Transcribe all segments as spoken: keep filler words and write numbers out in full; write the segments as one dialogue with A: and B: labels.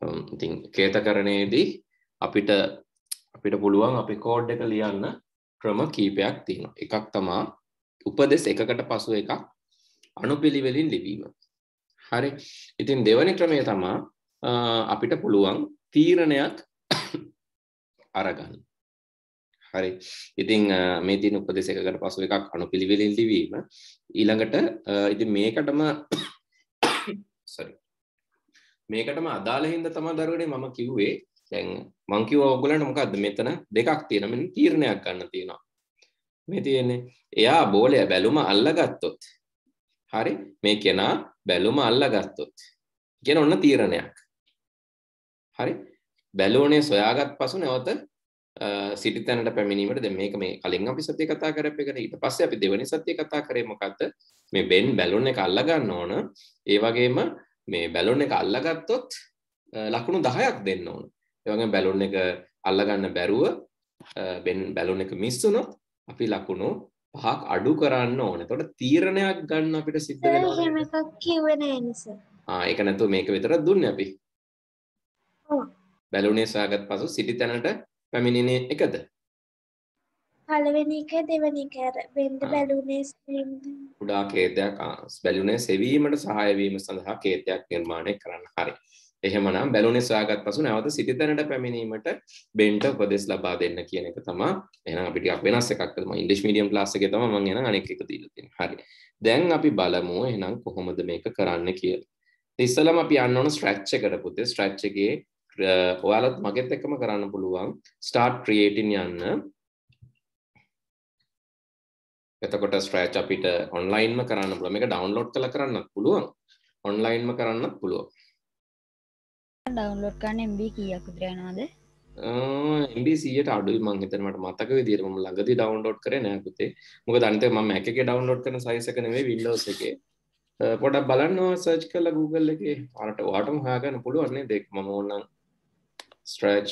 A: ඉතින් කේතකරණයේදී අපිට අපිට පුළුවන් අපි කෝඩ් එක ලියන්න ක්‍රම කීපයක් තියෙනවා. එකක් තමයි උපදෙස් එකකට පසු එකක් අනුපිළිවෙලින් ලිවීම. හරි. ඉතින් දෙවෙනි ක්‍රමය තමයි අපිට පුළුවන් තීරණයක් අරගන්න. හරි. ඉතින් මේ තියෙන උපදෙස් එකකට පසු එකක් අනුපිළිවෙලින් ලිවීම. ඊළඟට ඉතින් මේකටම sorry. මේකටම අදාළ හින්දා තමයි දරුවනේ මම කිව්වේ දැන් මං කිව්වා ඔයගොල්ලන්ට මොකද්ද මෙතන දෙකක් තියෙනවා. මෙන්න තීරණයක් ගන්න තියෙනවා. මේ තියෙන්නේ එයා බෝලය බැලුම අල්ලගත්තොත් හරි මේ කෙනා බැලුම අල්ලගත්තොත් කියන ඔන්න තීරණයක්. හරි බැලුවනේ සොයාගත් පසු නැවත සිටි තැනට පැමිණීමට දැන් මේක මේ කලින් අපි සත්‍ය කතා කරපු එකනේ ඊට පස්සේ අපි දෙවෙනි සත්‍ය කතා කරේ මොකද්ද මේ බෙන් බැලුන් එක අල්ල ගන්න ඕන ඒ වගේම මේ බැලුන් එක අල්ලගත්තොත් ලකුණු දහයක් දෙන්න ඕන ඒ වගේම බැලුන් එක අල්ල ගන්න බැරුව බෙන් බැලුන් එක මිස් වුණොත් අපි ලකුණු පහක් අඩු කරන්න ඕන. එතකොට තීරණයක් ගන්න අපිට සිද්ධ වෙනවා.
B: එහෙම එකක් කිව්වේ නෑ නේද?
A: ආ ඒක නැතුව මේක විතරක් දුන්නේ අපි.
B: ඔව්.
A: බැලුනේ සොයාගත් පසු සිටි තැනට පැමිණෙන්නේ එකද?
B: පළවෙනි එක දෙවෙනි එක අර වෙන්න බැලුනේ ස්ක්‍රීන්
A: උඩා කේතයක් බැලුනේ සෙවීමට සහාය වීම සඳහා කේතයක් නිර්මාණය කරන්න. හරි. එහෙමනම් බැලුනේ සොයාගත් පසු නැවත සිටි තැනට පැමිණීමට බෙන්ට උපදෙස් ලබා දෙන්න කියන එක තමයි. එහෙනම් අපි ටිකක් වෙනස් එකක් කරමු. ඉංග්‍රීසි මීඩියම් ක්ලාස් එකේ තමයි මම එහෙනම් අනෙක් එක දීලා තියෙන්නේ. හරි. දැන් අපි බලමු එහෙනම් කොහොමද මේක කරන්න කියලා. ඉතින් අපි යන්න ඕන ස්ට්‍රැච් එකට පුතේ. ස්ට්‍රැච් එකේ ඔයාලත් මගෙත් එක්කම කරන්න පුළුවන්. start creating යන්න. එතකොට ස්ට්‍රැච් අපිට ඔන්ලයින්ම කරන්න පුළුවන්. මේක ඩවුන්ලෝඩ් කරලා කරන්නත් පුළුවන්. ඔන්ලයින්ම කරන්නත් පුළුවන්.
C: ඩවුන්ලෝඩ් කරන්න එම් බී කීයක් විතර යනවද?
A: එම් බී සීයට අඩුයි මං හිතන්නේ මට මතක විදියට මම ළඟදී ඩවුන්ලෝඩ් කරේ නෑ පුතේ. මොකද අනිත් මම Mac එකේ ඩවුන්ලෝඩ් කරන සයිස් එක නෙමෙයි Windows එකේ. පොඩක් බලන්න සර්ච් කරලා Google එකේ ඔයාලට ඔයාටම හොයාගන්න පුළුවන් නේද? ඒක මම ඕනනම් stretch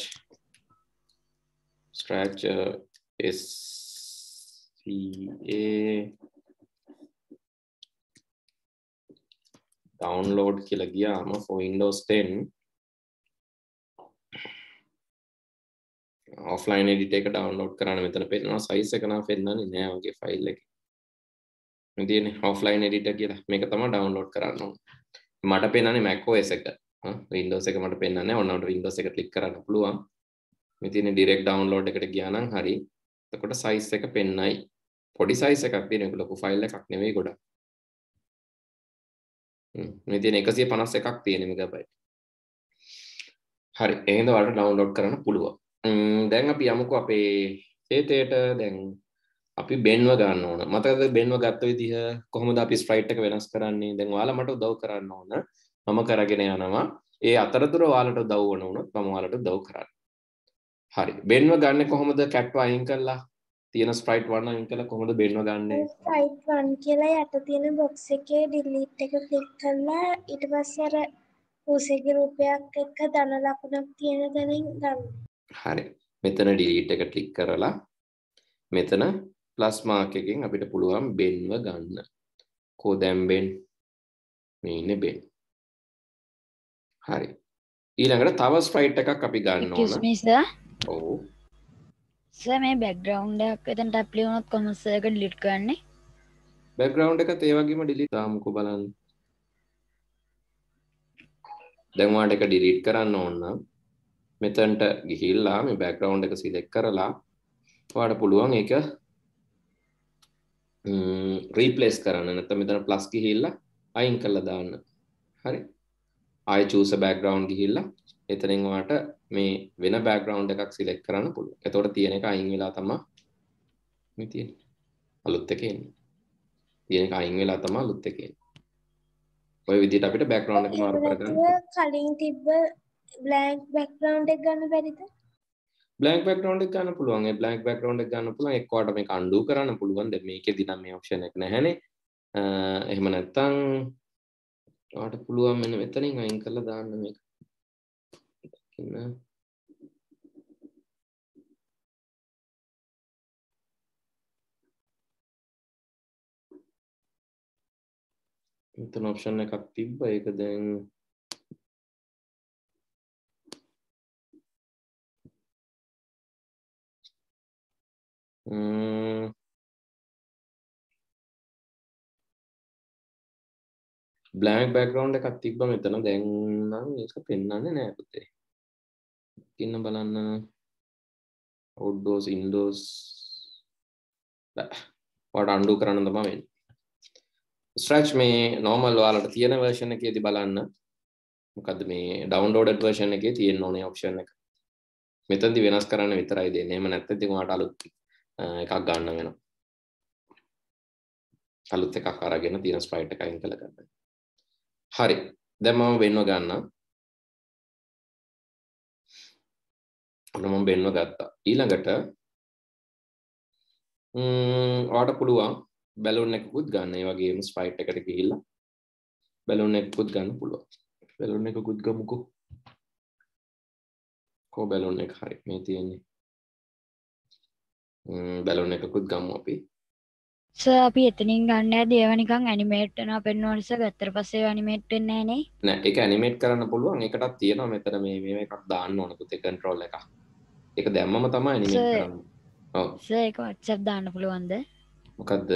A: stretch S C A download කියලා ගියාම for Windows ten offline editor එක download කරන්න මෙතන පෙන්නනවා size එක නම් පෙන්නන්නේ නෑ වගේ file එකේ. මේ තියෙන්නේ offline editor කියලා. මේක තමයි download කරන්න ඕනේ. මට පෙන්නන්නේ Mac O S එක. Windows එක මට පෙන්නන්නේ නැහැ. ඔන්නවට Windows එක ක්ලික් කරන්න පුළුවන්. මේ තියෙන්නේ direct download එකට ගියා නම් හරි. එතකොට size එක පෙන්නයි. පොඩි size එකක් තියෙන එක ලොකු file එකක් නෙවෙයි ගොඩක්. හ්ම් මේ තියෙන එකසිය පනස් එකක් තියෙන මෙගාබයිට්. හරි. එහෙනම් ඔයාලට download කරන්න පුළුවන්. දැන් අපි යමුකෝ අපේ තේතේට දැන් අපි බෙන්ව ගන්න ඕන. මතකද බෙන්ව ගත්ත විදිහ කොහොමද අපි ස්ප්‍රයිට් එක වෙනස් කරන්නේ? දැන් ඔයාලා මට උදව් කරන්න ඕන. මම කරගෙන යනවා. ඒ අතරතුර ඔයාලට උදව් වුණ උනොත් මම ඔයාලට උදව් කරන්න. හරි. බෙන්ව ගන්න කොහොමද කැට්ව අයින් කරලා තියෙන ස්ප්‍රයිට් one අයින් කරලා කොහොමද බෙන්ව ගන්නෙ?
B: ස්ප්‍රයිට් one කියලා යට තියෙන box එකේ delete එක click කරලා ඊට පස්සේ අර ඌසේගේ රූපයක් එක්ක ධන ලකුණක් තියෙන තැනින් ගන්න.
A: හරි. මෙතන delete එක click කරලා මෙතන ප්ලස් මාක් එකකින් අපිට පුළුවන් බෙන්ව ගන්න. කො දැන් බෙන් මේ ඉන්නේ බෙන්. හරි. ඊළඟට තව ස්ප්‍රයිට් එකක් අපි ගන්න ඕන.
C: excuse me sir.
A: ඔව්.
C: සර් මේ බෑග්ග්‍රවුන්ඩ් එකක් එතනට ඇප්ලයි වුණොත් කොහොමද සර් ඒක ඩිලීට් කරන්නේ?
A: බෑග්ග්‍රවුන්ඩ් එකත් ඒ වගේම ඩිලීට් දාමුකෝ බලන්න. දැන් ඔයාලට ඒක ඩිලීට් කරන්න ඕන නම් මෙතනට ගිහිල්ලා මේ බෑග්ග්‍රවුන්ඩ් එක සිලෙක්ට් කරලා ඔයාලට පුළුවන් ඒක රීප්ලේස් කරන්න. නැත්නම් මෙතන ප්ලස් ගිහිල්ලා අයින් කරලා දාන්න. හරි. ආයෙ choose a background ගිහිල්ලා එතනින් ඔයාලට මේ වෙන බෑග්ග්‍රවුන්ඩ් එකක් සිලෙක්ට් කරන්න පුළුවන්. එතකොට තියෙන එක අයින් වෙලා තමයි මේ තියෙන්නේ. අලුත් එක එන්නේ. තියෙන එක අයින් වෙලා තමයි අලුත් එක එන්නේ. ඔය විදිහට අපිට බෑග්ග්‍රවුන්ඩ් එක මාරු කරගන්න.
B: කලින් තිබ්බ blank background එක ගන්න බැරිද?
A: blank background එක ගන්න පුළුවන්. ඒ blank background එක ගන්න පුළුවන්. එක්කවට මේක undo කරන්න පුළුවන්. දැන් මේකෙදි නම් මේ option එක නැහැනේ. එහෙම නැත්නම් ඔයාලට පුළුවන් මෙන්න මෙතනින් අයින් කරලා දාන්න මේක. ඉන්න මෙතන option එකක් තිබ්බා. ඒක දැන් ම්ම් blank background එකක් තිබ්බ මෙතන දැන් නම් ඒක පෙන්වන්නේ නැහැ පුතේ. ඉන්න බලන්න outdoors indoors වට undo කරන්න තමයි වෙන්නේ. stretch මේ normal ඔයාලට තියෙන version එකේදී බලන්න මොකද්ද මේ downloaded version එකේ තියෙන ඕනේ option එක. මෙතනදී වෙනස් කරන්න විතරයි දෙන්නේ. එහෙම නැත්නම් ඉතින් ඔයාලට අලුත් එකක් ගන්න වෙනවා. අලුත් එකක් අරගෙන තියෙන sprite එක අයින් කළ ගන්න. හරි. දැන් මම වෙන්ව ගන්නම්. ඔන්න මම වෙන්ව ගත්තා. ඊළඟට ම්ම් ඔයාලට පුළුවන් බැලුන් එකකුත් ගන්න. ඒ වගේම sprite එකට ගිහිල්ලා බැලුන් එකකුත් ගන්න පුළුවන්. බැලුන් එකකුත් ගමුකෝ. කො බැලුන් එක හරි මේ තියෙන්නේ. ම්ම් බැලුන් එකකුත් ගමු අපි.
C: සර් අපි එතනින් ගන්න යද්දී ඒවා නිකන් ඇනිමේට් වෙනවා පෙන්වන නිසා ගත්තට පස්සේ ඒවා ඇනිමේට් වෙන්නේ නැහැ නේ.
A: නෑ ඒක ඇනිමේට් කරන්න පුළුවන්. ඒකටත් තියෙනවා මෙතන මේ මේ එකක් දාන්න ඕන පුතේ කන්ට්‍රෝල් එකක්. ඒක දැම්මම තමයි ඇනිමේට් කරන්නේ. ඔව්.
C: සර් ඒක WhatsApp දාන්න පුළුවන්ද?
A: මොකද්ද?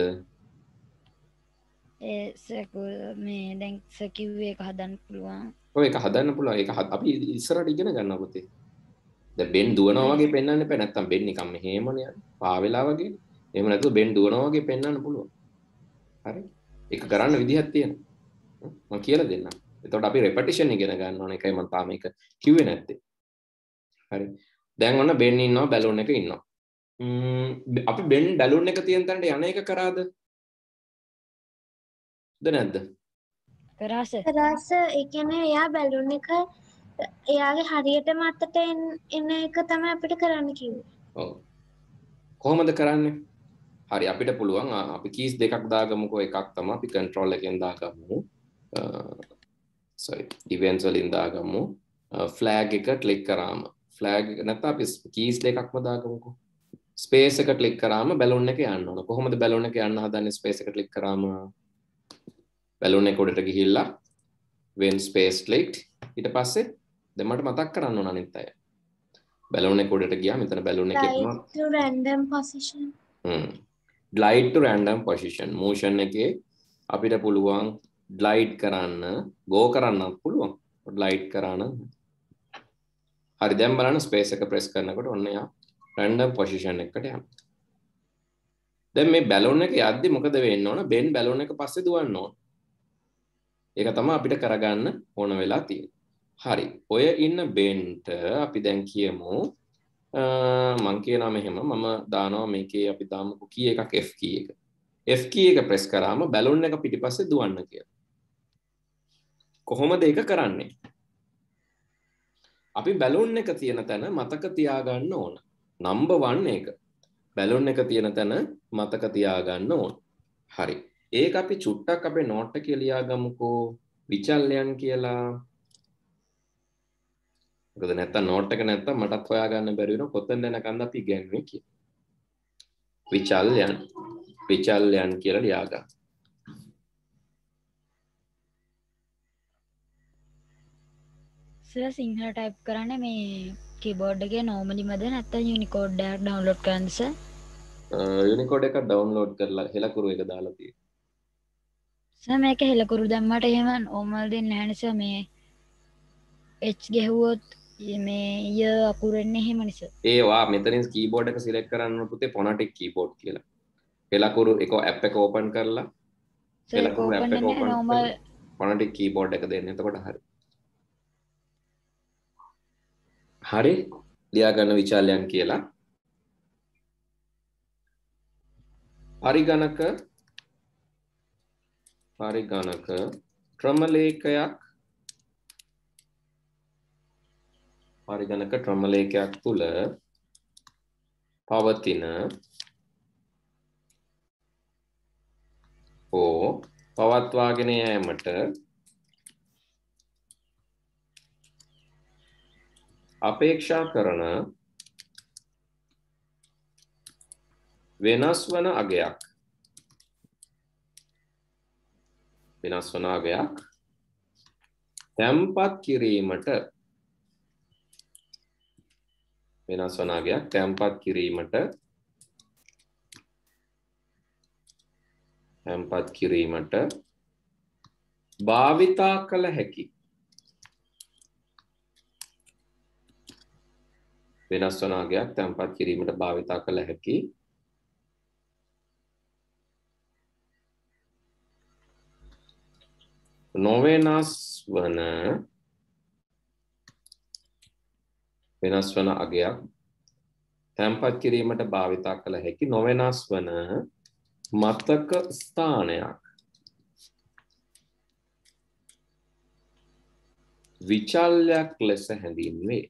C: ඒ සර් මේ දැන් සර් කිව්වේ ඒක හදන්න පුළුවන්.
A: ඔය ඒක හදන්න පුළුවන්. ඒක අපි ඉස්සරහට ඉගෙන ගන්නවා පුතේ. දැන් බෙන් දුවනවා වගේ පෙන්වන්න එපා. නැත්තම් බෙන් නිකන් මෙහෙමනේ යන්නේ. පා වෙලා වගේ. එහෙම නැතුව බෙන් දුවනවා වගේ පෙන්වන්න පුළුවන්. හරි. ඒක කරන්න විදිහක් තියෙනවා. මම කියලා දෙන්නම්. එතකොට අපි රෙපටිෂන් ඉගෙන ගන්න ඕනේ. ඒකයි මම තාම මේක කිව්වේ නැත්තේ. හරි. දැන් ඔන්න බෙන් ඉන්නවා බැලුන් එක ඉන්නවා. ම්ම් අපි බෙන් බැලුන් එක තියෙන තැනට යන එක කරාද? ද නැද්ද?
C: කරා සර්.
B: කරා සර්. ඒ කියන්නේ එයා බැලුන් එක එයාගේ හරියටම අතට එන එක තමයි අපිට කරන්න කිව්වේ.
A: ඔව්. කොහොමද කරන්නේ? හරි අපිට පුළුවන් අපි කීස් දෙකක් දාගමුකෝ. එකක් තමයි අපි control එකෙන් දාගමු. sorry events වලින් දාගමු. flag එක ක්ලික් කරාම flag එක නැත්නම් අපි කීස් දෙකක්ම දාගමුකෝ. space එක ක්ලික් කරාම බැලුන් එක යන්න ඕන. කොහොමද බැලුන් එක යන්න හදන්නේ space එක ක්ලික් කරාම? බැලුන් එක උඩට ගිහිල්ලා when space clicked ඊට පස්සේ දැන් මට මතක් කරන්න ඕන අනිත් අය. බැලුන් එක උඩට ගියා මෙතන බැලුන් එකේ
B: Glide to random position.
A: Hmm glide to random position motion එකේ අපිට පුළුවන් glide කරන්න go කරන්නත් පුළුවන් glide කරන්න. හරි දැන් බලන්න space එක press කරනකොට ඔන්න යා random position එකකට යනවා. දැන් මේ බැලුන් එක යද්දි මොකද වෙන්න ඕන? බෙන් බැලුන් එක පස්සේ දුවන්න ඕන. ඒක තමයි අපිට කරගන්න ඕන වෙලා තියෙන්නේ. හරි. ඔය ඉන්න බෙන්ට අපි දැන් කියමු මම කියනවා මෙහෙම මම දානවා මේකේ අපි දාමුකෝ කී එකක් F key එක. F key එක press කරාම බැලුන් එක පිටිපස්සේ දුවන්න කියලා. කොහොමද ඒක කරන්නේ? අපි බැලුන් එක තියෙන තැන මතක තියාගන්න ඕන. number one එක. බැලුන් එක තියෙන තැන මතක තියාගන්න ඕන. හරි. ඒක අපි චුට්ටක් අපේ නෝට් එකේ ලියා ගමුකෝ විචල්යන් කියලා. මොකද නැත්තම් නෝට් එක නැත්තම් මටත් හොයාගන්න බැරි වෙනවා කොතෙන්ද යනකන්ද අපි ඉගෙනුවේ කියලා. විචල්යන් විචල්යන් කියලා ලියා ගන්න.
C: සර් සිංහල ටයිප් කරන්නේ මේ කීබෝඩ් එකේ normally-මද නැත්නම් Unicode එකක් download කරන්නද සර්?
A: Unicode එකක් download කරලා හෙලකුරු එක දාලා තියෙනවා.
C: සර් මේක හෙලකුරු දැම්මට එහෙම normal දෙන්නේ නැහැ නේ සර් මේ H ගැහුවොත් මේ ය අකුරෙන්නේ එහෙම නේ සර්.
A: ඒ වා මෙතනින් කීබෝඩ් එක සිලෙක්ට් කරන්න පුතේ phonetic keyboard කියලා. හෙලකුරු එක app එක open කරලා හෙලකුරු app එක open කරලා phonetic keyboard එක දෙන්න. එතකොට හරි. හරි ලියා ගන්න විචාලයන් කියලා. පරිගණක පරිගණක ක්‍රමලේඛයක් පරිගණක ක්‍රමලේඛයක් තුල පවතින හෝ පවත්වාගෙන යාමට අපේක්ෂා කරන වෙනස් වන අගයක් වෙනස් වන අගයක් තැන්පත් කිරීමට වෙනස් වන අගයක් තැන්පත් කිරීමට තැන්පත් කිරීමට භාවිතා කළ හැකි වෙනස් වන අගයක් තැන්පත් කිරීමට භාවිතා කළ හැකි නොවෙනස් වන වෙනස් වන අගයක් තැන්පත් කිරීමට භාවිතා කළ හැකි නොවෙනස් වන මතක ස්ථානයක් විචල්යක් ලෙස හැඳින්වේ.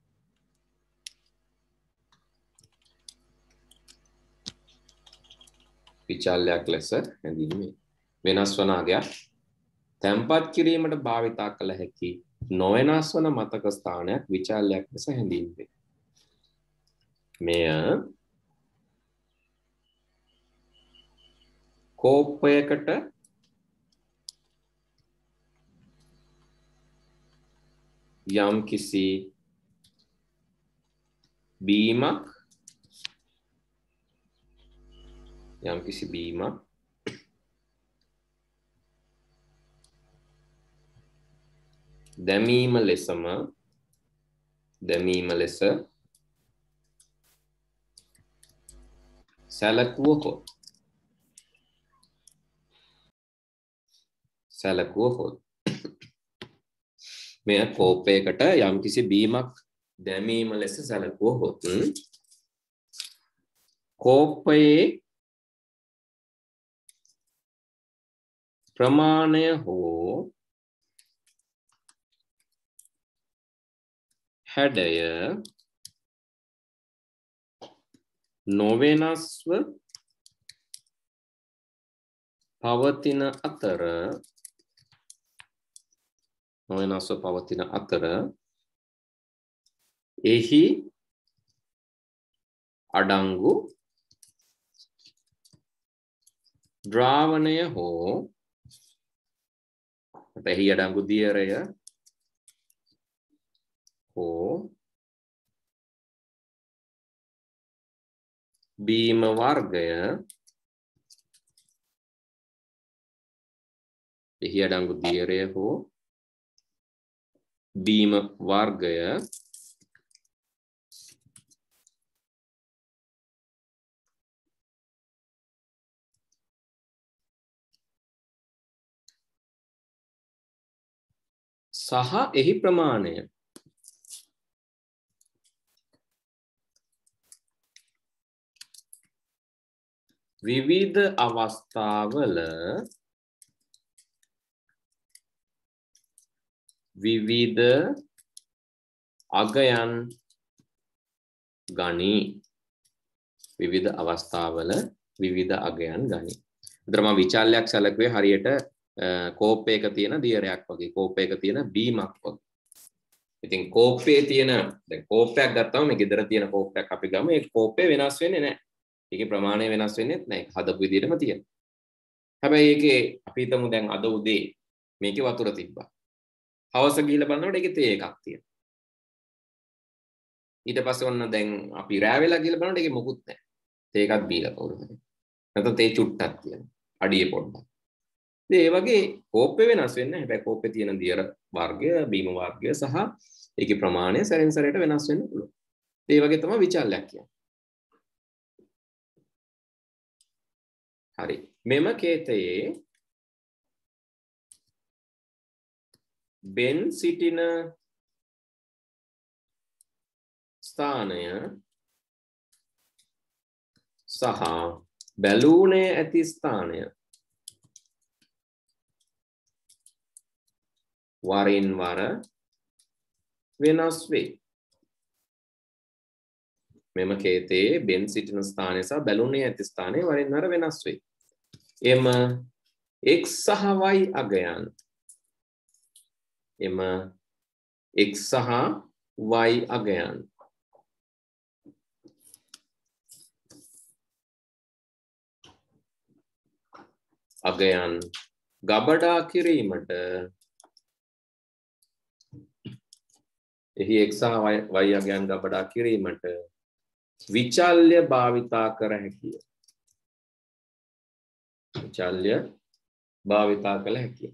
A: විචල්යක් ලෙස හැඳින්වේ. වෙනස් වන අගයක් තැන්පත් කිරීමට භාවිතා කළ හැකි නොවෙනස් වන මතක ස්ථානයක් විචල්යක් ලෙස හැඳින්වේ. මෙය කෝපයකට යම් කිසි බීමක් යම් කිසි බීමක් දැමීම ලෙසම දැමීම ලෙස සැලකුවහොත් සැලකුවහොත් මෙය කෝපයකට යම් කිසි බීමක් දැමීම ලෙස සැලකුවහොත් කෝපයේ ප්‍රමාණය හෝ හැඩය නොවෙනස්ව පවතින අතර නොවෙනස්ව පවතින අතර එහි අඩංගු ද්‍රාවණය හෝ එහි අඩංගු දියරය හෝ බීම වර්ගය එහි අඩංගු දියරය හෝ බීම වර්ගය සහ එහි ප්‍රමාණය විවිධ අවස්ථාවල විවිධ අගයන් ගනී. විවිධ අවස්ථාවල විවිධ අගයන් ගනී. ඒතර මම විචල්යක් සැලකුවේ හරියට කෝපයක තියෙන දියරයක් වගේ, කෝපයක තියෙන බීමක් වගේ. ඉතින් කෝපයේ තියෙන දැන් කෝපයක් ගත්තම මේ ගෙදර තියෙන කෝපයක් අපි ගමු. ඒ කෝපය වෙනස් වෙන්නේ නැහැ. ඒකේ ප්‍රමාණය වෙනස් වෙන්නේ නැහැ. හදපු විදිහටම තියෙනවා. හැබැයි ඒකේ අපි හිතමු දැන් අද උදේ මේකේ වතුර තිබ්බා. හවස ගිහිල්ලා බලනකොට ඒකේ තේ එකක් තියෙනවා. ඊට පස්සේ ඔන්න දැන් අපි රෑ වෙලා ගිහිල්ලා බලනකොට ඒකේ මොකුත් නැහැ. තේ එකක් බීලා කවුරු හරි. නැත්නම් තේ චුට්ටක් තියෙනවා. අඩියේ පොඩ්ඩක්. ඉතින් ඒ වගේ කෝපය වෙනස් වෙන්නේ නැහැ. හැබැයි කෝපේ තියෙන දියර වර්ගය, බීම වර්ගය සහ ඒකේ ප්‍රමාණය සැරෙන් සැරේට වෙනස් වෙන්න පුළුවන්. ඒ වගේ තමයි විචල්යක් කියන්නේ. හරි. මෙම කේතයේ බෙන් සිටින ස්ථානය සහ බැලූනේ ඇති ස්ථානය වරින් වර වෙනස් වේ. මෙම කේතයේ බෙන් සිටින ස්ථානය සහ බැලුනේ ඇති ස්ථානය වරින් වර වෙනස් වේ. එම x සහ y අගයන් එම x සහ y අගයන් අගයන් ගබඩා කිරීමට එහි x සහ y අගයන් ගබඩා කිරීමට විචල්‍ය භාවිතා කර හැකිය. විචල්්‍ය භාවිතා කළ හැකියි.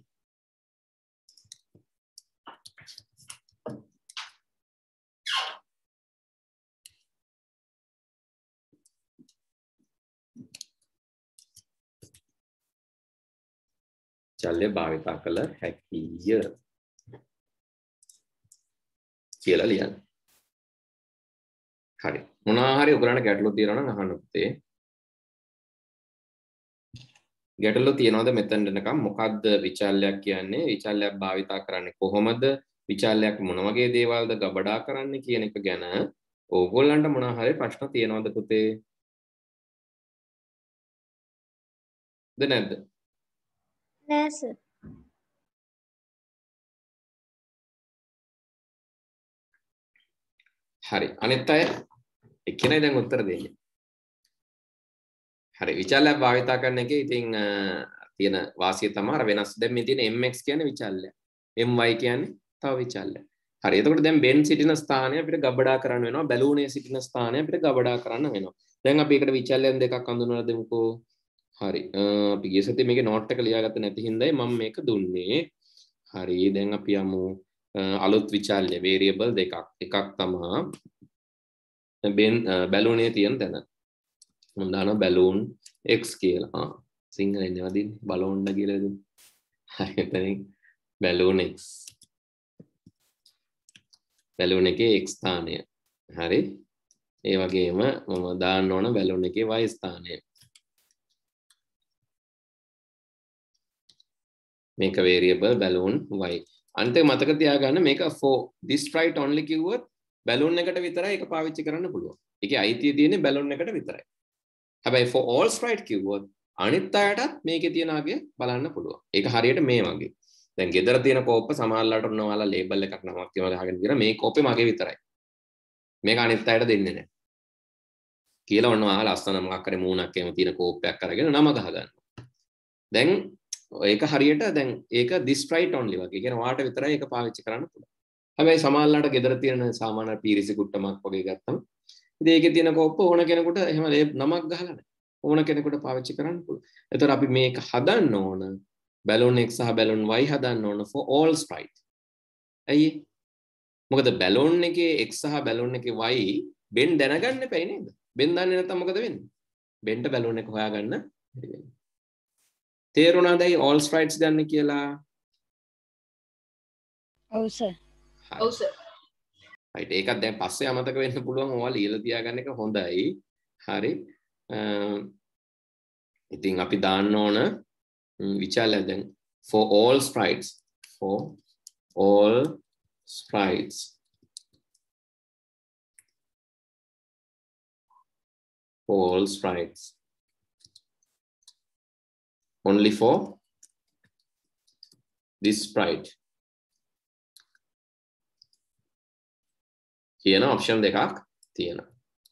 A: චල්්‍ය භාවිතා කළ හැකිය කියලා ලියන්න. හරි. මොනවා හරි ඔයගලන්ට ගැටලු තියෙනවා නම් අහන්න පුතේ. ගැටලු තියනවාද මෙතන එනකම්? මොකද්ද විචල්්‍යයක් කියන්නේ? විචල්්‍යයක් භාවිතා කරන්නේ කොහොමද? විචල්්‍යයක් මොන වගේ දේවල්ද ගබඩා කරන්නේ කියන එක ගැන ඕගොල්ලන්ට මොනවා හරි ප්‍රශ්න තියෙනවද පුතේ? ද නැද්ද?
B: නෑ සර්.
A: හරි. අනිත් අය එක්කෙනයි දැන් උත්තර දෙන්නේ. හරි. විචල්්‍යයක් භාවිතා කරන එකේ ඉතින් තියෙන වාසිය තමයි අර වෙනස්. දැන් මේ තියෙන mx කියන්නේ විචල්්‍යය. my කියන්නේ තව විචල්්‍යය. හරි. එතකොට දැන් බෙන් සිටින ස්ථානය අපිට ගබඩා කරන්න වෙනවා. බැලූනේ සිටින ස්ථානය අපිට ගබඩා කරන්න වෙනවා. දැන් අපි ඒකට විචල්්‍යයන් දෙකක් හඳුන්වලා දෙමුකෝ. හරි. අපි ගිය සතියේ මේකේ නෝට් එක ලියාගත්ත නැති හින්දායි මම මේක දුන්නේ. හරි. දැන් අපි යමු අලුත් විචල්්‍ය වේරියබල් දෙකක්. එකක් තමයි බෙන් බැලූනේ තියෙන තැන. මම දානවා බැලූන් x කියලා. ආ සිංහලෙන් නේද දින්නේ? බලෝන්න කියලා දුන්නේ. හරි. එතනින් බැලූන් x. බැලූන් එකේ x ස්ථානය. හරි. ඒ වගේම මම දාන්න ඕන බැලූන් එකේ y ස්ථානය. මේක variable balloon y. අන්තිම මතක තියාගන්න මේක for this sprite only කිව්වොත් balloon එකට විතරයි ඒක පාවිච්චි කරන්න පුළුවන්. ඒකේ අයිතිය තියෙන්නේ balloon එකට විතරයි. හැබැයි for all sprite කිව්වොත් අනිත් අයටත් මේකේ තියෙන අගය බලන්න පුළුවන්. ඒක හරියට මේ වගේ. දැන් ගෙදර තියෙන කෝප්ප සමහරලාට ඔන්නවාලා ලේබල් එකක් නමක් තියනවා ගහගෙන ඉතන මේ කෝප්පේ මගේ විතරයි. මේක අනිත් අයට දෙන්නේ නැහැ. කියලා ඔන්නවාලා ලස්සන මොකක් හරි මූණක් එහෙම තියෙන කෝප්පයක් අරගෙන නම ගහගන්නවා. දැන් ඒක හරියට දැන් ඒක this sprite only වගේ. කියන වාට විතරයි ඒක පාවිච්චි කරන්න පුළුවන්. හැබැයි සමහරලාට ගෙදර තියෙන සාමාන්‍ය පීරිසි කුට්ටමක් වගේ ගත්තම ඉතින් ඒකේ තියෙන කෝප්ප ඕන කෙනෙකුට එහෙම නමක් ගහලා නැහැ. ඕන කෙනෙකුට පාවිච්චි කරන්න පුළුවන්. එතකොට අපි මේක හදන්න ඕන balloon x සහ balloon y හදන්න ඕන for all sprite. ඇයි? මොකද balloon එකේ x සහ balloon එකේ y බෙන් දැනගන්න එපයි නේද? බෙන් දන්නේ නැත්නම් මොකද වෙන්නේ? බෙන්ට balloon එක හොයාගන්න බැරි වෙනවා. තේරුණාදයි all sprites ගන්න කියලා?
C: ඔව් සර්.
D: ඔව් සර්.
A: right ඒකත් දැන් පස්සේ අමතක වෙන්න පුළුවන්. ඕවා ලියලා තියාගන්න එක හොඳයි. හරි. ඉතින් අපි දාන්න ඕන විචල්්‍ය දැන් for all sprites for all sprites for all sprites only for this sprite කියන option දෙකක් තියෙනවා.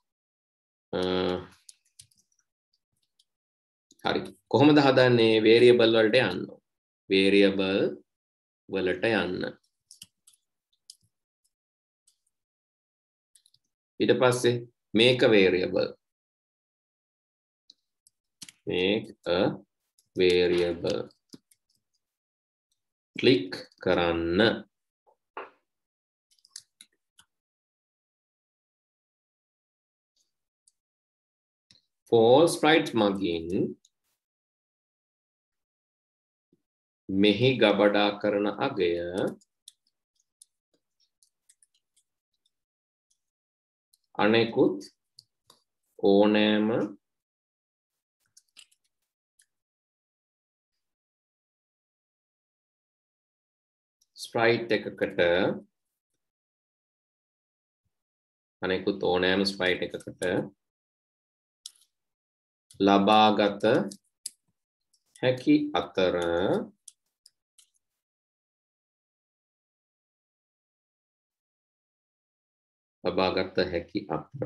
A: හරි. කොහොමද හදන්නේ? variable වලට යන්න. variable වලට යන්න. ඊට පස්සේ make a variable. make a variable. click කරන්න. for all sprites මගින් මෙහි ගබඩා කරන අගය අනෙකුත් ඕනෑම sprite එකකට අනෙකුත් ඕනෑම sprite එකකට ලබාගත හැකි අතර ලබාගත හැකි අතර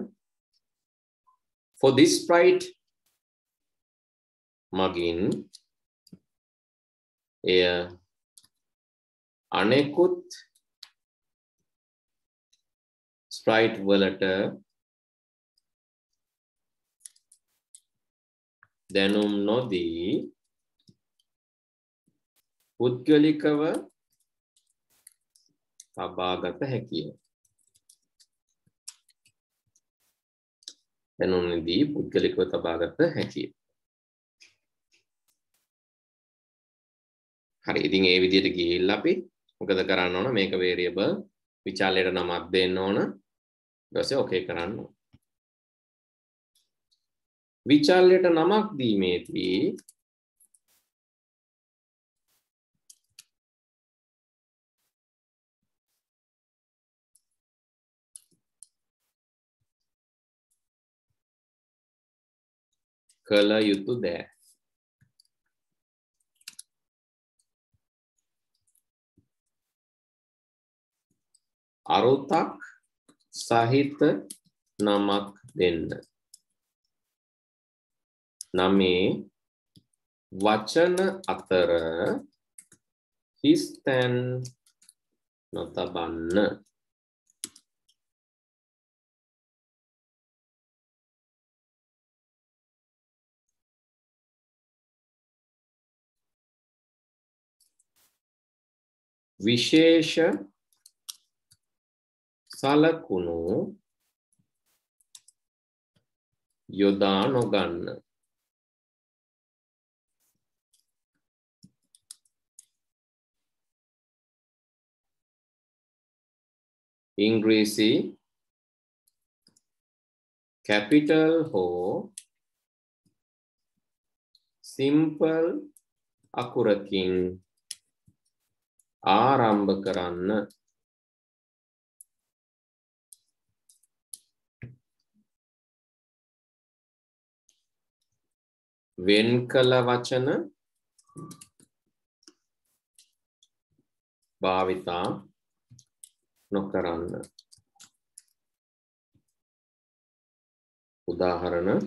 A: for this sprite මගින් එය අනෙකුත් sprite වලට දැනුම් නොදී පුද්ගලිකව තබාගත හැකිය. දැනුම් නොදී පුද්ගලිකව තබාගත හැකිය. හරි ඉතින් ඒ විදිහට ගිහිල්ලා අපි මොකද කරන්න ඕන මේක variable විචාලයට නමක් දෙන්න ඕන ඊට පස්සේ ඕකේ කරන්න ඕන. විචාලයට නමක් දීමේදී කළ යුතු දෑ අරුතක් සහිත නමක් දෙන්න. නමේ වචන අතර හිස් තැන් නොතබන්න. විශේෂ සලකුණු යොදා නොගන්න. ඉංග්‍රීසි කැපිටල් හෝ සිම්පල් අකුරකින් ආරම්භ කරන්න. වෙන් කළ වචන භාවිතා නොකරන්න. උදාහරණ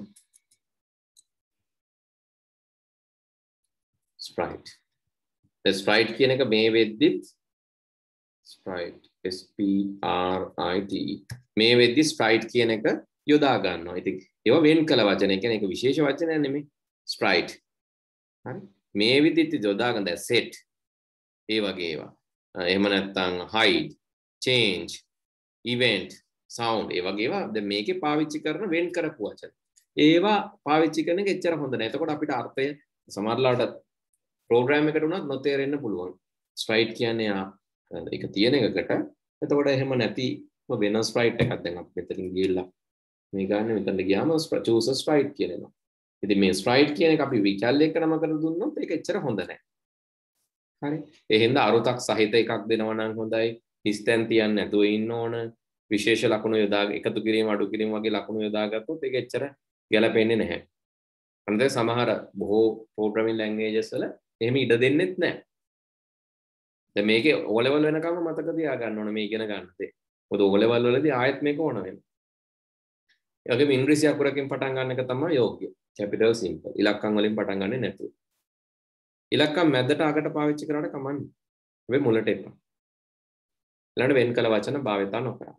A: sprite. sprite කියන එක මේ වෙද්දිත් sprite S P R I T E මේ වෙද්දි sprite කියන එක යොදා ගන්නවා. ඉතින් ඒවා වෙන් කළ වචන කියන එක විශේෂ වචනයක් නෙමෙයි. sprite. හරි. මේ විදිහට යොදා ගන්න දැන් set ඒ වගේ ඒවා. එහෙම නැත්නම් hide, change, event, sound ඒ වගේ ඒවා දැන් මේකේ පාවිච්චි කරන වෙන් කරපු වචන. ඒවා පාවිච්චි කරන එක එච්චර හොඳ නැහැ. එතකොට අපිට අර්ථය සමහරලාට ප්‍රෝග්‍රෑම් එකට උනත් නොතේරෙන්න පුළුවන්. sprite කියන්නේ ඒක තියෙන එකකට. එතකොට එහෙම නැති වෙන sprite එකක් දැන් අපි මෙතනින් ගිහිල්ලා මේ ගන්න මෙතනට ගියාම choose a sprite කියනවා. ඉතින් මේ sprite කියන එක අපි විචාල්යක නම කර දුන්නොත් ඒක එච්චර හොඳ නැහැ. හරි. ඒ හින්දා අරුතක් සහිත එකක් දෙනවා නම් හොඳයි. හිස්තැන් තියන්නේ නැතුව ඉන්න ඕන. විශේෂ ලකුණු යොදා එකතු කිරීම අඩු කිරීම වගේ ලකුණු යොදාගත්තොත් ඒක එච්චර ගැලපෙන්නේ නැහැ. අනිත් සමහර බොහෝ programming languages වල එහෙම ඉඩ දෙන්නෙත් නැහැ. දැන් මේකේ O level වෙනකම් මතක තියාගන්න ඕන මේ ඉගෙන ගන්න දේ. මොකද O level වලදී ආයෙත් මේක ඕන වෙනවා. ඒ වගේම ඉංග්‍රීසි අකුරකින් පටන් ගන්න එක තමයි යෝග්‍ය. capital simple. ඉලක්කම් වලින් පටන් ගන්නෙ නැතුව. ඉලක්කම් මැදට අගට පාවිච්චි කරාට කමන්නේ. වෙයි මුලට එපා. ඊළඟට වෙන් කළ වචන භාවිතා නොකරන්න.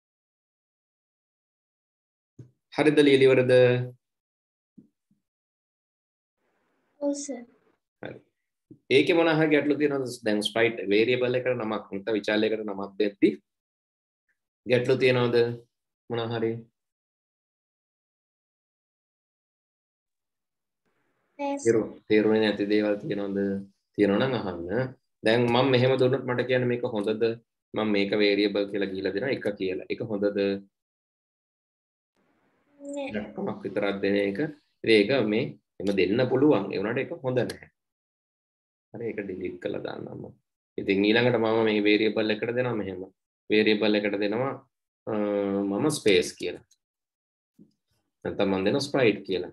A: හරිද ලියලිවරද?
B: ඔව් සර්.
A: හරි. ඒකේ මොන හරි ගැටලු තියෙනවද? දැන් sprite variable එකට නමක් නැත්නම් විචාලයකට නමක් දෙද්දි ගැටලු තියෙනවද? මොන හරි? තේරුනේ නැති දේවල් තියෙනවද? තියෙනවා නම් අහන්න. දැන් මම මෙහෙම දුන්නොත් මට කියන්න මේක හොඳද? මම මේක variable කියලා ගිහිලා දෙනවා එක කියලා. ඒක හොඳද?
B: නෑ.
A: ලක්කමක් විතරක් දෙන එක. ඉතින් ඒක මේ එම දෙන්න පුළුවන්. ඒ වුණාට ඒක හොඳ නැහැ. හරි ඒක delete කරලා දාන්නම් මම. ඉතින් ඊළඟට මම මේ variable එකට දෙනවා මෙහෙම. variable එකට දෙනවා මම space කියලා. නැත්නම් මම දෙනවා sprite කියලා.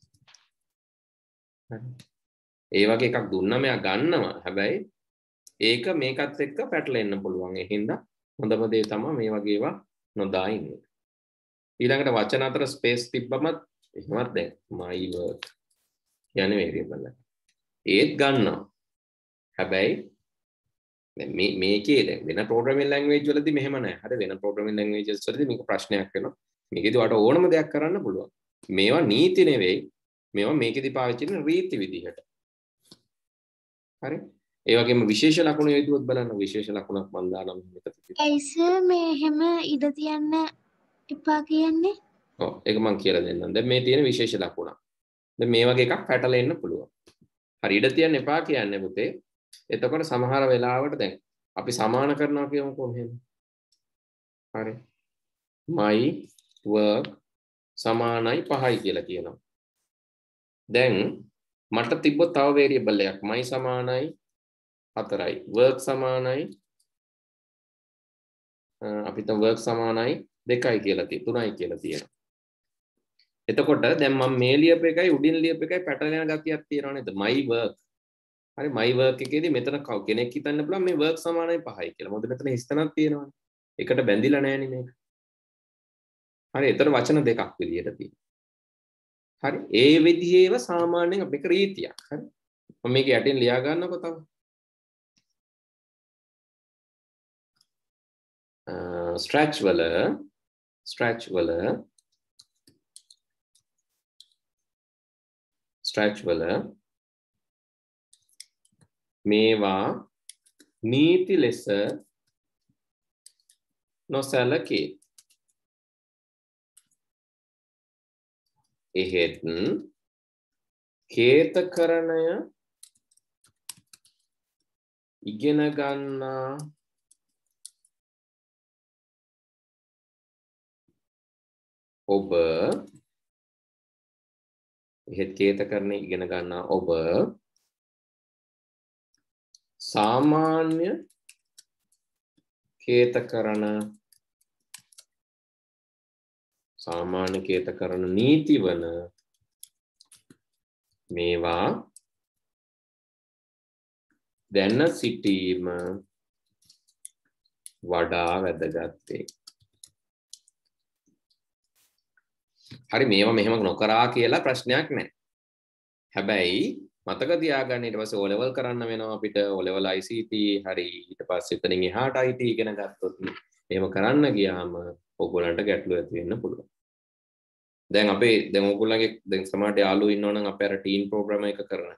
A: ඒ වගේ එකක් දුන්නම එයා ගන්නවා. හැබැයි ඒක මේකත් එක්ක පැටලෙන්න පුළුවන්. ඒ හින්දා හොඳම දේ තමයි මේ වගේ ඒවා නොදා ඉන්න එක. ඊළඟට වචන අතර ස්පේස් තිබ්බම එහෙමත් දැන් my work කියන්නේ variable එක. ඒත් ගන්නවා. හැබැයි දැන් මේ මේකේ දැන් වෙන programming language වලදී මෙහෙම නැහැ. හරි වෙන programming languages වලදී මේක ප්‍රශ්නයක් වෙනවා. මේකේදී ඔයාලට ඕනම දෙයක් කරන්න පුළුවන්. මේවා නීති නෙවෙයි. මේවා මේකෙදි පාවිච්චි කරන රීති විදිහට. හරි. ඒ වගේම විශේෂ ලකුණු හේතුවත් බලන්න විශේෂ ලකුණක් මම දානම් මෙතන.
B: ඇයි සර් මේ එහෙම ඉඩ තියන්න එපා කියන්නේ?
A: ඔව් ඒක මම කියලා දෙන්නම්. දැන් මේ තියෙන විශේෂ ලකුණ. දැන් මේ වගේ එකක් පැටලෙන්න පුළුවන්. හරි ඉඩ තියන්න එපා කියන්නේ පුතේ. එතකොට සමහර වෙලාවට දැන් අපි සමාන කරනවා කියමුකෝ මෙහෙම. හරි. my work සමානයි පහයි කියලා කියනවා. දැන් මට තිබ්බොත් තව variable එකක් my සමානයි හතරයි work සමානයි අපි තම work සමානයි දෙකයි කියලා තියෙනවා තුනයි කියලා තියෙනවා. එතකොට දැන් මම මේ ලියපු එකයි උඩින් ලියපු එකයි පැටලෙන ගතියක් තියෙනවා නේද? my work. හරි my work එකේදී මෙතන කෙනෙක් හිතන්න පුළුවන් මේ work සමානයි පහයි කියලා. මොකද මෙතන හිස්තනක් තියෙනවානේ. එකට බැඳිලා නැහැනේ මේක. හරි එතන වචන දෙකක් විදියට තියෙනවා. හරි ඒ විදිහේව සාමාන්‍යයෙන් අපේක රීතියක්. හරි මම මේක යටින් ලියා ගන්නකො තව. ස්ට්‍රැච් වල ස්ට්‍රැච් වල ස්ට්‍රැච් වල මේවා නීති ලෙස නොසැලකේ. එහෙත් කේතකරණය ඉගෙන ගන්නා ඔබ එහෙත් කේතකරණය ඉගෙන ගන්නා ඔබ සාමාන්‍ය කේතකරණ සාමාන්‍ය කේතකරණ නීති වන මේවා දැන සිටීම වඩා වැදගත් වේ. හරි මේවා මෙහෙම නොකරා කියලා ප්‍රශ්නයක් නැහැ. හැබැයි මතක තියාගන්න ඊට පස්සේ O level කරන්න වෙනවා අපිට O level I C T හරි ඊට පස්සේ එතනින් එහාට I T ඉගෙන ගත්තොත් එහෙම කරන්න ගියාම ඔයගොල්ලන්ට ගැටලු ඇති වෙන්න පුළුවන්. දැන් අපේ දැන් ඔයගොල්ලන්ගේ දැන් සමහරට යාළුවෝ ඉන්නවනම් අපේ අර ටීම් ප්‍රෝග්‍රෑම් එක කරන.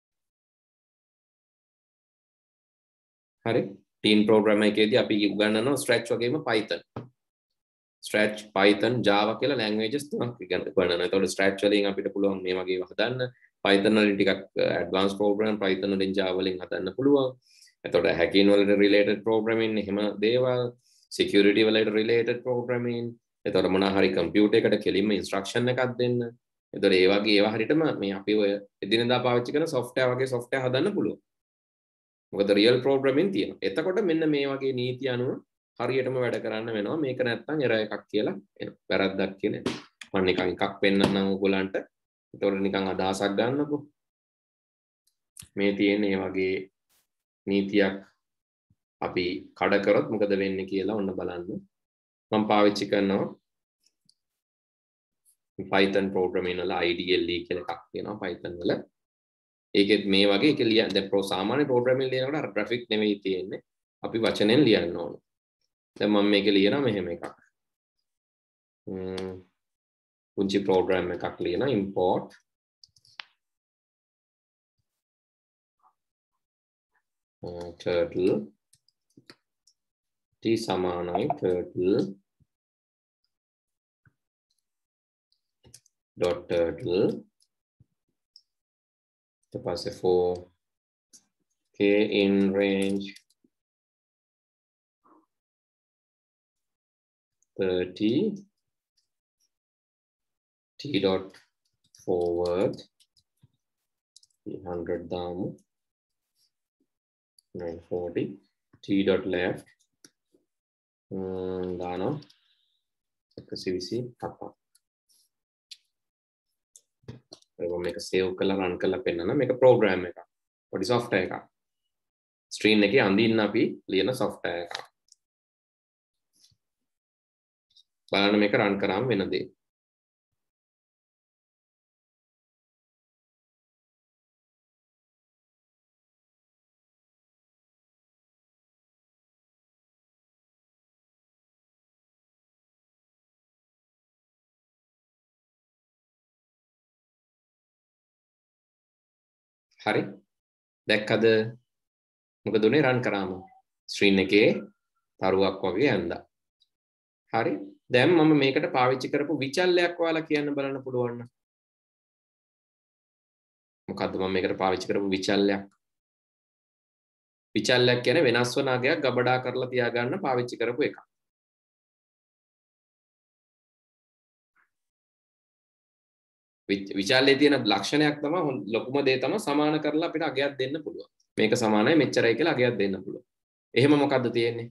A: හරි ටීම් ප්‍රෝග්‍රෑම් එකේදී අපි උගන්වනවා ස්ට්‍රැච් වගේම Python. Scratch, Python, Java කියලා languages තුනක් ඉගෙන ගන්නවා. ඒතකොට Scratch වලින් අපිට පුළුවන් මේ වගේ ඒවා හදන්න. Python වලින් ටිකක් advanced program, Python වලින් Java වලින් හදන්න පුළුවන්. එතකොට hacking වලට related programming එහෙම දේවල්, security වලට related programming. එතකොට මොනවා හරි computer එකට කෙලින්ම instruction එකක් දෙන්න. එතකොට ඒ වගේ ඒවා හරියටම මේ අපි ඔය එදිනෙදා පාවිච්චි කරන software වගේ software හදන්න පුළුවන්. මොකද real programming තියෙනවා. එතකොට මෙන්න මේ වගේ නීති අනුව හරියටම වැඩ කරන්න වෙනවා. මේක නැත්තම් error එකක් කියලා එනවා. වැරද්දක් කියලා එනවා. මම නිකන් එකක් පෙන්නන්නම් ඔයගොල්ලන්ට. ඒතකොට නිකන් අදහසක් ගන්නකො. මේ තියෙන මේ වගේ නීතියක් අපි කඩ කරොත් මොකද වෙන්නේ කියලා ඔන්න බලන්න. මම පාවිච්චි කරනවා Python programming වල I D L E කියලා එකක් තියෙනවා Python වල. ඒකෙත් මේ වගේ ඒක ලියන්න දැන් ප්‍රෝ සාමාන්‍ය programming ලියනකොට අර graphic නෙමෙයි තියෙන්නේ. අපි වචනෙන් ලියන්න ඕනේ. දැන් මම මේක ලියනවා මෙහෙම එකක්. ම්ම් පුංචි ප්‍රෝග්‍රෑම් එකක් ලියනවා import turtle t සමානයි turtle dot turtle ඊට පස්සේ for k in range thirty t dot forward one hundred damu nine forty t dot left dano one twenty-seven ඒක මේක සේව් කරලා රන් කරලා පෙන්නන මේක ප්‍රෝග්‍රෑම් එකක් පොඩි software එකක් ස්ක්‍රීන් එකේ අඳින්න අපි ලියන software එකක් බලන්න මේක රන් කරාම වෙන දේ හරි දැක්කද මොකද උනේ රන් කරාම ස්ක්‍රීන් එකේ තරුවක් වගේ ඇඳා හරි දැන් මම මේකට පාවිච්චි කරපු විචල්‍යයක් ඔයාලා කියන්න බලන්න පුළුවන් නම් මොකද්ද මම මේකට පාවිච්චි කරපු විචල්‍යයක් විචල්‍යයක් කියන්නේ වෙනස් වන අගයක් ගබඩා කරලා තියාගන්න පාවිච්චි කරපු එකක් විචල්‍යයේ තියෙන ලක්ෂණයක් තමයි ලොකුම දේ තමයි සමාන කරලා අපිට අගයක් දෙන්න පුළුවන් මේක සමානයි මෙච්චරයි කියලා අගයක් දෙන්න පුළුවන් එහෙම මොකද්ද තියෙන්නේ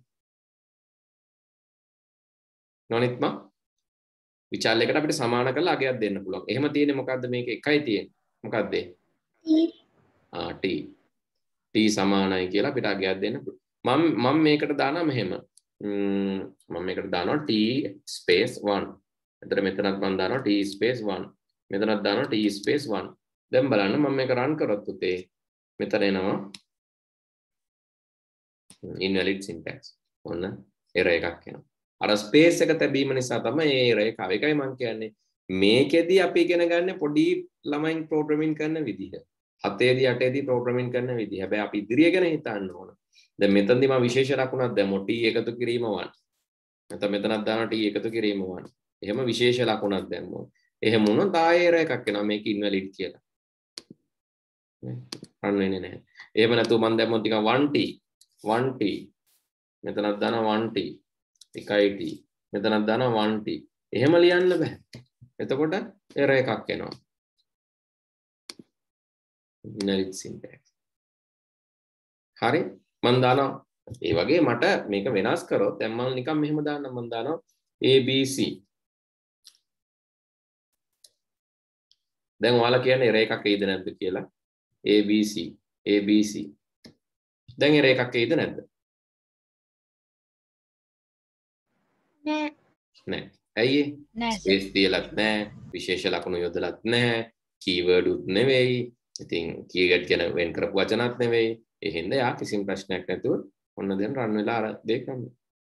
A: නොනිත්ම විචල්‍යයකට අපිට සමාන කරලා අගයක් දෙන්න පුළුවන් එහෙම තියෙන්නේ මොකද්ද මේක එකයි තියෙන්නේ මොකද්ද ආ t t සමානයි කියලා අපිට අගයක් දෙන්න පුළුවන් මම මම මේකට දානවා මෙහෙම මම මේකට දානවා t space one එතන මෙතනත් මම දානවා t space one මෙතනත් දානවා t space one දැන් බලන්න මම මේක රන් කරොත් උතේ මෙතන එනවා invalid syntax ඔන්න error එකක් එනවා අර ස්පේස් එක තැබීම නිසා තමයි මේ error එක ආවේ ඒකයි මම කියන්නේ මේකෙදි අපි ඉගෙන ගන්න පොඩි ළමයින් ප්‍රෝග්‍රෑමින් කරන විදිහ හතේදී අටේදී ප්‍රෝග්‍රෑමින් කරන විදිහ හැබැයි අපි ඉදිරිය ගැන හිතන්න ඕන දැන් මෙතනදී මම විශේෂ ලකුණක් දැම්මොත් t එකතු කිරීම one නැත්නම් මෙතනක් දානවා t එකතු කිරීම one එහෙම විශේෂ ලකුණක් දැම්මොත් එහෙම වුණොත් ආයෙ error එකක් එනවා මේක invalid කියලා රන් වෙන්නේ නැහැ එහෙම නැතුව මම දැම්මොත් ටික one t one t මෙතනක් දානවා one t එකයි t මෙතනක් දානවා one t එහෙම ලියන්න බෑ එතකොට error එකක් එනවා invalid syntax හරි මම දානවා ඒ වගේ මට මේක වෙනස් කරොත් දැන් මම නිකන් මෙහෙම දාන්නම් මම දානවා abc දැන් ඔයාලා කියන්නේ error එකක් එයිද නැද්ද කියලා abc abc දැන් error එකක් එයිද නැද්ද
B: නෑ
A: නෑ ඇයි
C: නෑ
A: ස්පේස් තියලත් නෑ විශේෂ ලකුණු යොදලත් නෑ කීවර්ඩ් උත් නෙවෙයි ඉතින් කීවර්ඩ් කියන වෙන් කරපු වචනත් නෙවෙයි ඒ හින්දා යා කිසිම ප්‍රශ්නයක් නැතුව ඔන්න දැන් රන් වෙලා අර දෙක කරන්න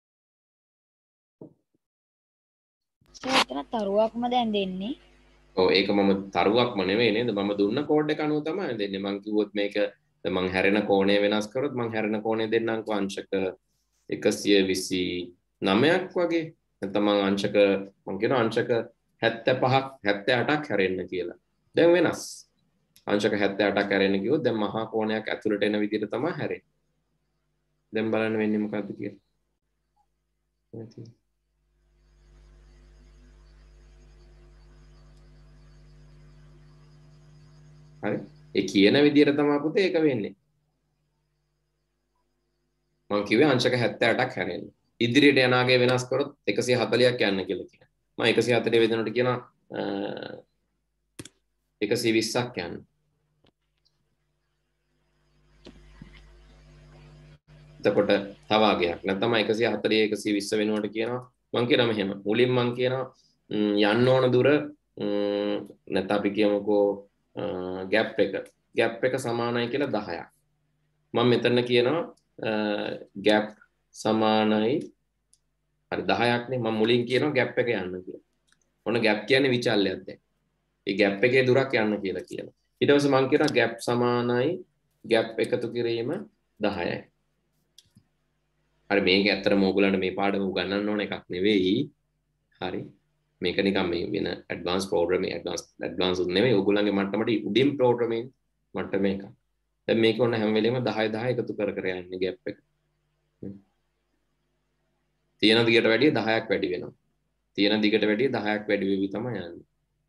C: සර් එතන තරුවක්ම දැන් දෙන්නේ
A: ඔව් ඒක මම තරුවක්ම නෙවෙයි නේද මම දුන්න කෝඩ් එක අනුව තමයි දෙන්නේ මම කිව්වොත් මේක මම හැරෙන කෝණය වෙනස් කරොත් මම හැරෙන කෝණය දෙන්නම්කෝ අංශක එකසිය විසි නවයක් වගේ නැත්නම් මම අංශක මම කියන අංශක හැත්තෑ පහක් හැත්තෑ අටක් හැරෙන්න කියලා දැන් වෙනස් අංශක හැත්තෑ අටක් හැරෙන්න කිව්වොත් දැන් මහා කෝණයක් ඇතුළට එන විදිහට තමයි හැරෙන්නේ දැන් බලන්න වෙන්නේ මොකද්ද කියලා හරි ඒ කියන විදිහට තමයි පුතේ ඒක වෙන්නේ මම කිව්වේ අංශක හැත්තෑ අටක් හැරෙන්න ඉදිරියට යනාගේ වෙනස් කරොත් එකසිය හතලියක් යන්න කියලා කියනවා මම එකසිය හතලිය වෙනකොට කියනවා එකසිය විස්සක් යන්න එතකොට තව අගයක් නැත්නම් එකසිය හතලිය එකසිය විස්ස වෙනකොට කියනවා මම කියනවා මෙහෙම මුලින් මම කියනවා යන්න ඕන දුර නැත්නම් අපි කියමුකෝ ගැප් එක ගැප් එක සමානයි කියලා දහයක් මම මෙතන කියනවා ගැප් සමානයි හරි දහයක් නේ මම මුලින් කියනවා ගැප් එක යන්න කියලා ඔන්න ගැප් කියන්නේ විචල්‍යයක් දැන් ඒ ගැප් එකේ දුරක් යන්න කියලා කියනවා ඊට පස්සේ මම කියනවා ගැප් සමානයි ගැප් එකතු කිරීම දහයයි හරි මේක ඇත්තටම ඕගොල්ලන්ට මේ පාඩම උගන්වන්න ඕන එකක් නෙවෙයි හරි මේක නිකන් මේ වෙන ඇඩ්වාන්ස් ප්‍රෝග්‍රෑමින් ඇඩ්වාන්ස් ඇඩ්වාන්ස් උත් නෙවෙයි ඕගොල්ලන්ගේ මට්ටමට උඩින් ප්‍රෝග්‍රෑමින් මට්ටම එක දැන් මේක ඔන්න හැම වෙලෙම දහය දහය එකතු කර කර යන්නේ ගැප් එක තියෙන දිගට වැඩිය දහයක් වැඩි වෙනවා තියෙන දිගට වැඩිය දහයක් වැඩි වෙවි තමයි යන්නේ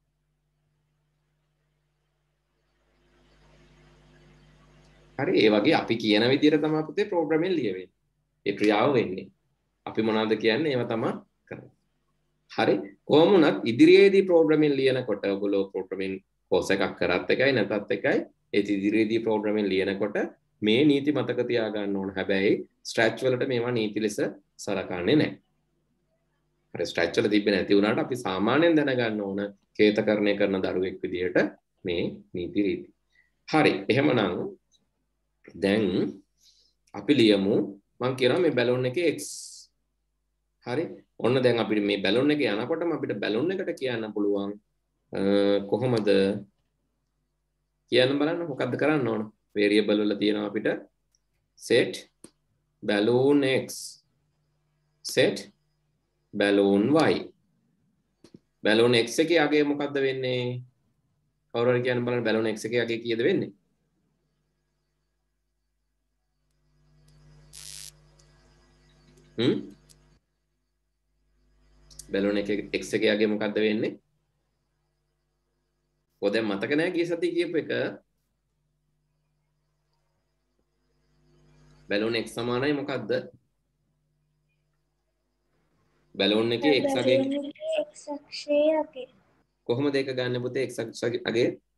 A: හරි ඒ වගේ අපි කියන විදිහට තමයි පුතේ ප්‍රෝග්‍රෑමින් ලියවෙන්නේ ඒ ක්‍රියාව වෙන්නේ අපි මොනවද කියන්නේ ඒව තමයි කරන්නේ හරි කොහොම වුණත් ඉදිරියේදී ප්‍රෝග්‍රෑමින් ලියනකොට ඔයගොල්ලෝ ප්‍රෝග්‍රෑමින් කෝස් එකක් කරත් එකයි නැතත් එකයි ඒ ඉදිරියේදී ප්‍රෝග්‍රෑමින් ලියනකොට මේ නීති මතක තියාගන්න ඕන හැබැයි ස්ට්‍රැච් වලට මේවා නීති ලෙස සලකන්නේ නැහැ හරි ස්ට්‍රැච් වල තිබෙන්නේ නැති වුණාට අපි සාමාන්‍යයෙන් දැනගන්න ඕන කේතකරණය කරන දරුවෙක් විදිහට මේ නීති රීති හරි එහෙමනම් දැන් අපි ලියමු මම කියනවා මේ බැලුන් එකේ x හරි ඔන්න දැන් අපිට මේ බැලුන් එකේ යනකොටම අපිට බැලුන් එකට කියන්න පුළුවන් කොහොමද කියන්න බලන්න මොකක්ද කරන්න ඕන වේරියබල් වල තියෙනවා අපිට set balloon x set balloon y balloon x එකේ අගය මොකක්ද වෙන්නේ කවුරු හරි කියන්න බලන්න balloon x එකේ අගය කීයද වෙන්නේ හ්ම් balloon එකේ x එකේ අගය මොකක්ද වෙන්නේ ඔය දැන් මතක නැහැ ගිය සතියේ කියපු එක balloon x සමානයි මොකක්ද balloon එකේ x අගය
B: x අක්ෂයේ අගේ
A: කොහොමද ඒක ගන්න පුතේ x අගය